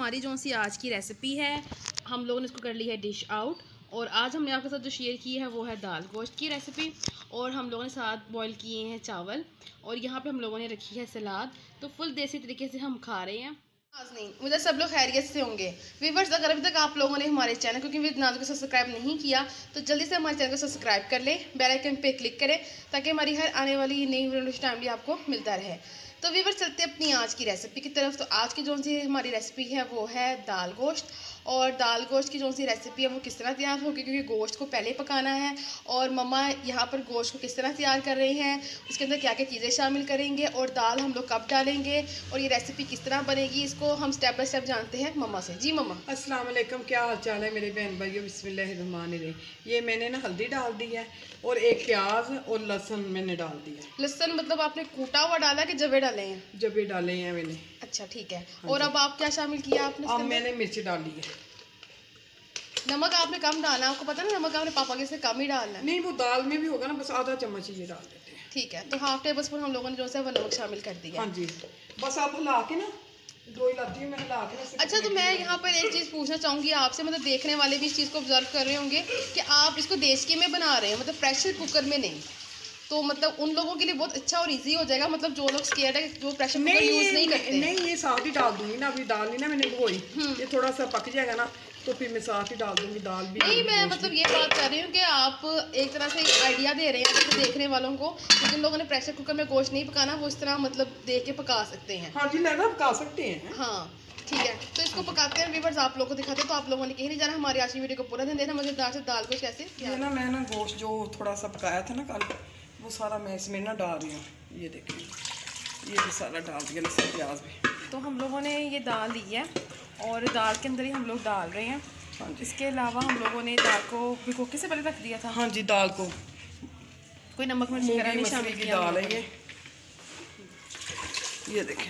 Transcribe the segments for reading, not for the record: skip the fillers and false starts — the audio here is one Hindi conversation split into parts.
हमारी जो सी आज की रेसिपी है, हम लोगों ने इसको कर ली है डिश आउट। और आज हमने आपके साथ जो शेयर की है वो है दाल गोश्त की रेसिपी। और हम लोगों ने साथ बॉईल किए हैं चावल, और यहाँ पे हम लोगों ने रखी है सलाद। तो फुल देसी तरीके से हम खा रहे हैं। आज नहीं, मुझे सब लोग खैरियत से होंगे। व्यूअर्स, अगर अभी तक आप लोगों ने हमारे चैनल क्योंकि विद नाज़ को सब्सक्राइब नहीं किया तो जल्दी से हमारे चैनल को सब्सक्राइब कर लें, बेल आइकन पे क्लिक करें ताकि हमारी हर आने वाली नई वीडियो टाइम भी आपको मिलता रहे। तो व्यूअर्स, चलते अपनी आज की रेसिपी की तरफ। तो आज की जो सी हमारी रेसिपी है वो है दाल गोश्त। और दाल गोश्त की जो सी रेसिपी है वो किस तरह तैयार होगी, क्योंकि गोश्त को पहले पकाना है। और मम्मा यहाँ पर गोश्त को किस तरह तैयार कर रहे हैं, उसके अंदर क्या क्या चीज़ें शामिल करेंगे और दाल हम लोग कब डालेंगे और ये रेसिपी किस तरह बनेगी, इसको हम स्टेप बाय स्टेप जानते हैं मम्मा से। जी मम्मा। अस्सलाम वालेकुम, क्या हाल चाल है मेरे बहन भाइयों। बिस्मिल्लाहिर्रहमानिर्रहीम। ये मैंने ना हल्दी डाल दी है और एक प्याज और लहसुन मैंने डाल दिया। लहसुन मतलब आपने कूटा हुआ डाला कि जवे डाले हैं? जबे डाले हैं मैंने। अच्छा ठीक है। और अब आप क्या शामिल किया आपने? अब मैंने मिर्च डाली है। नमक आपने कम डाला, आपको पता ना नमक आपने पापा के से कम ही डालना है। नहीं, वो दाल में भी होगा ना, बस आधा चम्मच ये डाल देते हैं। ठीक है, तो हाफ टेबल स्पून हम लोगों ने जो है वो नमक शामिल कर दिया। हाँ जी, बस आप हिला के ना दो हिलाती हूँ मैं, हिला के। अच्छा, तो मैं यहाँ पर एक चीज़ पूछना चाहूँगी आपसे, मतलब देखने वाले भी इस चीज़ को ऑब्जर्व कर रहे होंगे कि आप इसको देशकी में बना रहे हैं, मतलब प्रेशर कुकर में नहीं। तो मतलब उन लोगों के लिए बहुत अच्छा और इजी हो जाएगा, मतलब जो लोग स्केयर्ड है, जो प्रेशर कुकर यूज़ नहीं करते। नहीं, ये साथ ही डाल दूंगी ना, अभी दाल नहीं ना मैंने भिगोई, ये थोड़ा सा पक जाएगा ना तो फिर मैं साथ ही डाल दूंगी दाल भी। नहीं, मैं मतलब ये बात कर रही हूँ कि आप एक तरह से आइडिया दे रहे हैं तो देखने वालों को, जिन लोगों ने प्रेशर कुकर में गोश्त नहीं पकाना वो इस तरह मतलब देख के पका सकते हैं। हाँ जी, लगा पका सकते हैं। हाँ ठीक है, तो इसको पकाते हैं व्यूअर्स, आप लोगों को दिखाते हैं। तो आप लोगों ने कहीं नहीं जाना, हमारी आज की वीडियो को पूरा दिन देखना। मजेदार से दाल गोश्त कैसे ये ना मैं ना गोश्त जो थोड़ा सा पकाया था ना कल, वो सारा मैं इसमें ना डाल रही हूँ। ये देखिए, ये भी सारा डाल दिया, लहसुन प्याज भी। तो हम लोगों ने ये दाल ली है और दाल के अंदर ही हम लोग डाल रहे हैं। हाँ जी, इसके अलावा हम लोगों ने दाल को भिगो के से पहले रख दिया था। हाँ जी, दाल को कोई नमक मिर्च वगैरह नहीं शामिल की किया। दाल है ये देखें।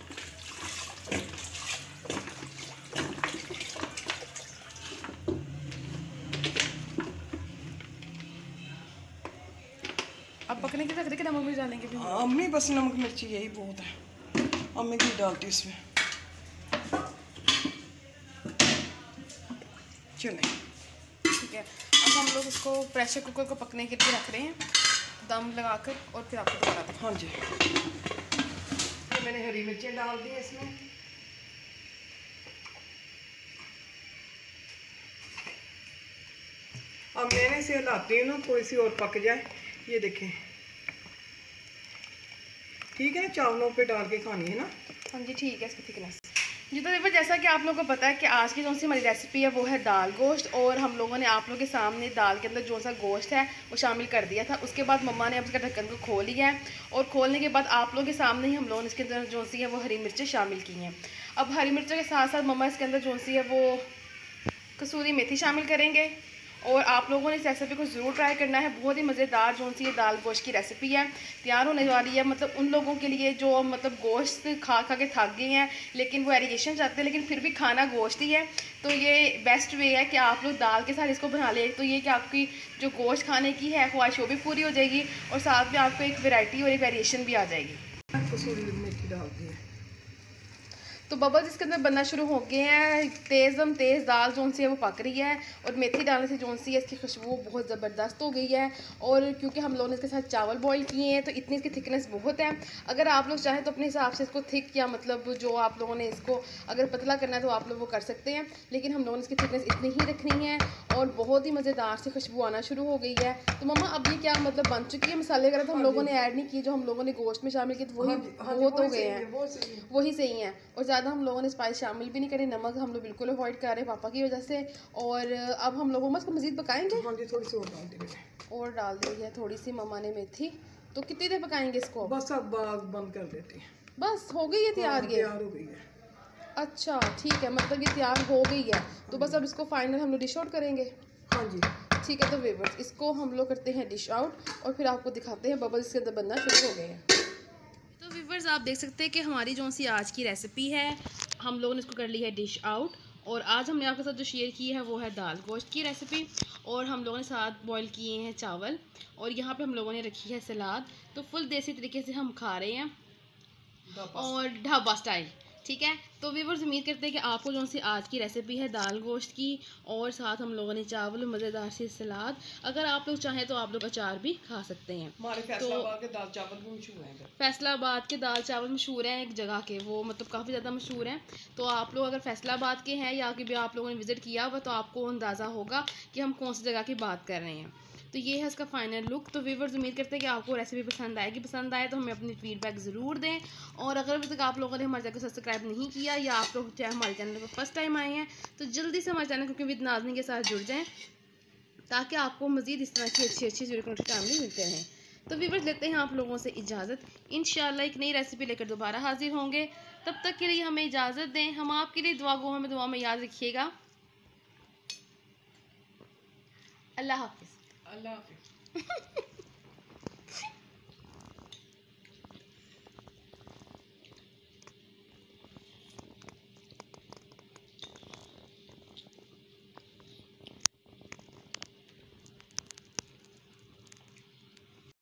अब पकने के रख दे के नमक मिर्च डालेंगे भी? अम्मी बस नमक मिर्ची यही बहुत है, अम्मी घी डालती है इसमें। चले ठीक है, अब हम लोग इसको प्रेशर कुकर को पकने के लिए रख रहे हैं दम लगाकर, और फिर आपको बताते हैं। हाँ जी, तो मैंने हरी मिर्चें डाल दी इसमें। अब मैंने इसे हिलाती हूँ ना, थोड़ी सी और पक जाए। ये देखें, ठीक है, चावलों पे डाल के खानी है ना। हाँ जी ठीक है, इसकी थिकनेस जी। तो देखो, जैसा कि आप लोगों को पता है कि आज की जो सी हमारी रेसिपी है वो है दाल गोश्त। और हम लोगों ने आप लोगों के सामने दाल के अंदर जो सा गोश्त है वो शामिल कर दिया था। उसके बाद मम्मा ने अब इसका ढक्कन को खोल लिया है, और खोलने के बाद आप लोगों के सामने ही हम लोगों ने इसके अंदर जो सी है वो हरी मिर्चें शामिल की हैं। अब हरी मिर्चों के साथ साथ मम्मा इसके अंदर जो सी है वो कसूरी मेथी शामिल करेंगे। और आप लोगों ने इस रेसिपी को ज़रूर ट्राई करना है, बहुत ही मज़ेदार जो सी ये दाल गोश्त की रेसिपी है तैयार होने वाली है। मतलब उन लोगों के लिए जो मतलब गोश्त खा खा के थक गए हैं लेकिन वो वेरिएशन चाहते हैं, लेकिन फिर भी खाना गोश्त ही है। तो ये बेस्ट वे है कि आप लोग दाल के साथ इसको बना लें। तो ये कि आपकी जो गोश्त खाने की है ख्वाहिश वो भी पूरी हो जाएगी, और साथ में आपको एक वैरायटी और एक वेरिएशन भी आ जाएगी। कसूरी मेथी डाल दी है। तो बबल्स इसके अंदर बनना शुरू हो गए हैं, तेज़ दाल जो सी है वो पक रही है, और मेथी डालने से जो सी है इसकी खुशबू बहुत ज़बरदस्त हो गई है। और क्योंकि हम लोगों ने इसके साथ चावल बॉईल किए हैं तो इतनी इसकी थिकनेस बहुत है। अगर आप लोग चाहें तो अपने हिसाब से इसको थिक, या मतलब जो आप लोगों ने इसको अगर पतला करना है तो आप लोग वो कर सकते हैं, लेकिन हम लोगों ने इसकी थिकनेस इतनी ही रखनी है। और बहुत ही मज़ेदार से खुशबू आना शुरू हो गई है। तो मम्मा अब ये क्या मतलब बन चुकी है? मसाले वगैरह तो हम लोगों ने ऐड नहीं किए, जो हम लोगों ने गोश्त में शामिल किए तो वही बहुत हो गए हैं, वही सही हैं। और ज़्यादा हम लोगों ने स्पाइस शामिल भी नहीं करें, नमक हम लोग बिल्कुल अवॉइड कर रहे हैं पापा की वजह से। और अब हम लोग इसको मज़ीद पकाएंगे। हाँ जी, थोड़ी सी और डाल दी और डाल दी है थोड़ी सी मम्मा ने मेथी। तो कितनी देर पकाएंगे इसको? बस अब बंद कर देते हैं। बस हो गई है तैयार? ये तैयार हो गई है। अच्छा ठीक है, मतलब ये तैयार हो गई है। तो बस अब इसको फाइनल हम लोग डिश आउट करेंगे। हाँ जी ठीक है, तो व्यूअर्स इसको हम लोग करते हैं डिश आउट, और फिर आपको दिखाते हैं बबल्स इसके अंदर बनना शुरू हो गए हैं। तो व्यूअर्स, आप देख सकते हैं कि हमारी जो सी आज की रेसिपी है हम लोगों ने इसको कर ली है डिश आउट। और आज हमने आपके साथ जो शेयर की है वो है दाल गोश्त की रेसिपी। और हम लोगों ने साथ बॉईल किए हैं चावल, और यहाँ पे हम लोगों ने रखी है सलाद। तो फुल देसी तरीके से हम खा रहे हैं, और ढाबा स्टाइल। ठीक है। तो व्यूअर्स उम्मीद करते हैं कि आपको जो सी आज की रेसिपी है दाल गोश्त की, और साथ हम लोगों ने चावल मज़ेदार सी सलाद, अगर आप लोग चाहें तो आप लोग अचार भी खा सकते हैं। हमारे फैसलाबाद के दाल चावल भी मशहूर हैं। फैसलाबाद के दाल चावल मशहूर हैं एक जगह के, वो मतलब काफ़ी ज़्यादा मशहूर हैं। तो आप लोग अगर फैसलाबाद के हैं या कि भी आप लोगों ने विज़िट किया होगा तो आपको अंदाज़ा होगा कि हम कौन सी जगह की बात कर रहे हैं। तो ये है इसका फाइनल लुक। तो व्यूअर्स उम्मीद करते हैं कि आपको रेसिपी पसंद आएगी। पसंद आए तो हमें अपनी फीडबैक ज़रूर दें, और अगर अभी तक आप लोगों ने हमारे चैनल को सब्सक्राइब नहीं किया या आप लोग चाहे हमारे चैनल पर फर्स्ट टाइम आए हैं तो जल्दी से हमारे चैनल क्योंकि विद नाज़नीन के साथ जुड़ जाएँ, ताकि आपको मज़ीद इस तरह की अच्छी अच्छी वीडियो फैमिली मिलते रहें। तो व्यूअर्स लेते हैं आप लोगों से इजाज़त। इंशाल्लाह एक नई रेसिपी लेकर दोबारा हाजिर होंगे। तब तक के लिए हमें इजाज़त दें। हम आपके लिए हमें दुआ में याद रखिएगा। अल्लाह हाफिज़। अल्लाह हाफिज़।